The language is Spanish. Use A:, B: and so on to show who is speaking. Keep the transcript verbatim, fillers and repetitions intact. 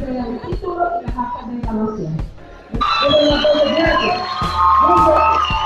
A: entregan el título y las actas de evaluación. Yo le doy un aplauso fuerte. Muy fuerte.